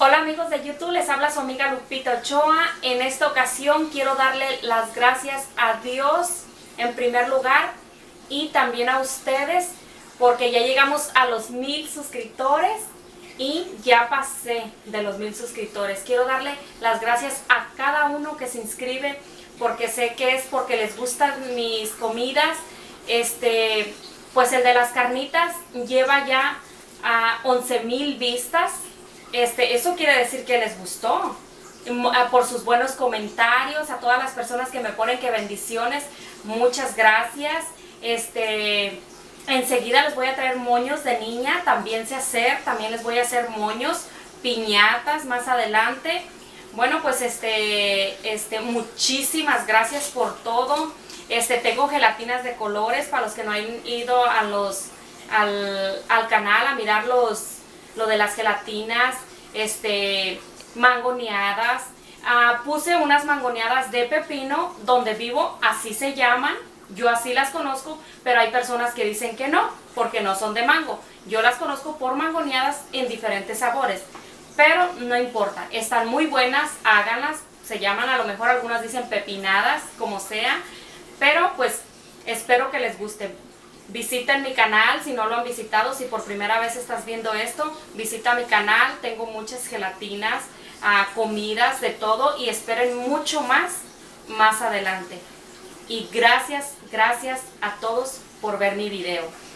Hola amigos de YouTube, les habla su amiga Lupita Ochoa. En esta ocasión quiero darle las gracias a Dios en primer lugar y también a ustedes porque ya llegamos a los 1000 suscriptores y ya pasé de los 1000 suscriptores. Quiero darle las gracias a cada uno que se inscribe porque sé que es porque les gustan mis comidas. Pues el de las carnitas lleva ya a 11,000 vistas. Eso quiere decir que les gustó, por sus buenos comentarios, a todas las personas que me ponen que bendiciones, muchas gracias. Enseguida les voy a traer moños de niña, también sé hacer, también les voy a hacer moños, piñatas más adelante. Bueno, pues muchísimas gracias por todo. Tengo gelatinas de colores para los que no han ido al canal a mirar lo de las gelatinas, mangoneadas. Puse unas mangoneadas de pepino donde vivo, así se llaman, yo así las conozco, pero hay personas que dicen que no, porque no son de mango. Yo las conozco por mangoneadas en diferentes sabores, pero no importa, están muy buenas, háganlas, se llaman, a lo mejor algunas dicen pepinadas, como sea, pero pues espero que les guste. Visiten mi canal si no lo han visitado, si por primera vez estás viendo esto, visita mi canal, tengo muchas gelatinas, comidas, de todo, y esperen mucho más adelante. Y gracias a todos por ver mi video.